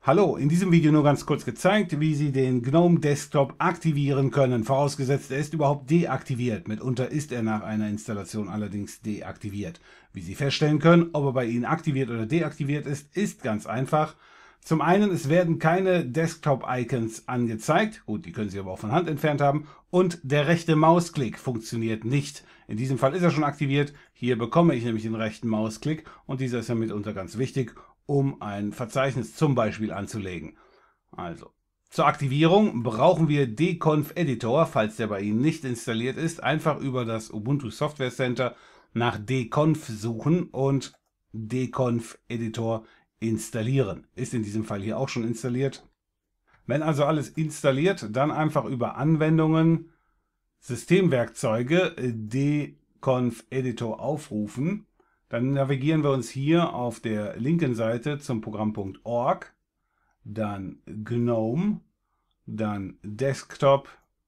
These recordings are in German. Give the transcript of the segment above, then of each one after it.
Hallo, in diesem Video nur ganz kurz gezeigt, wie Sie den GNOME Desktop aktivieren können, vorausgesetzt er ist überhaupt deaktiviert. Mitunter ist er nach einer Installation allerdings deaktiviert. Wie Sie feststellen können, ob er bei Ihnen aktiviert oder deaktiviert ist ganz einfach. Zum einen, es werden keine Desktop-Icons angezeigt, gut, die können Sie aber auch von Hand entfernt haben, und der rechte Mausklick funktioniert nicht. In diesem Fall ist er schon aktiviert, hier bekomme ich nämlich den rechten Mausklick und dieser ist ja mitunter ganz wichtig, um ein Verzeichnis zum Beispiel anzulegen. Also, zur Aktivierung brauchen wir dconf Editor, falls der bei Ihnen nicht installiert ist, einfach über das Ubuntu Software Center nach dconf suchen und dconf Editor installieren. Ist in diesem Fall hier auch schon installiert. Wenn also alles installiert, dann einfach über Anwendungen, Systemwerkzeuge, dconf Editor aufrufen. Dann navigieren wir uns hier auf der linken Seite zum Programm.org, dann GNOME, dann Desktop,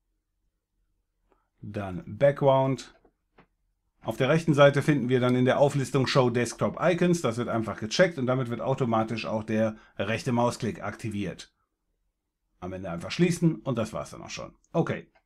dann Background. Auf der rechten Seite finden wir dann in der Auflistung Show Desktop Icons. Das wird einfach gecheckt und damit wird automatisch auch der rechte Mausklick aktiviert. Am Ende einfach schließen und das war's dann auch schon. Okay.